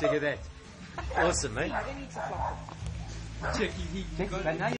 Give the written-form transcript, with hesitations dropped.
Check at that. Awesome, mate. I don't need to flop it. Check, but now